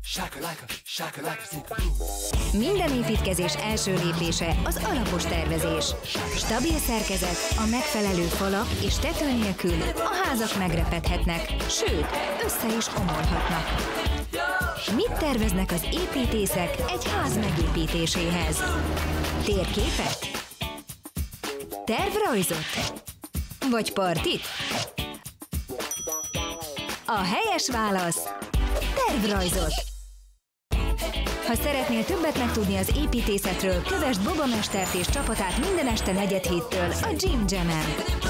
Minden építkezés első lépése az alapos tervezés. Stabil szerkezet, a megfelelő falak és tető nélkül a házak megrepedhetnek, sőt, össze is omolhatnak. Mit terveznek az építészek egy ház megépítéséhez? Térképet? Tervrajzot? Vagy partit? A helyes válasz tervrajzot! Ha szeretnél többet megtudni az építészetről, kövesd Boba mestert és csapatát minden este 4:00 a Gym Jam-en.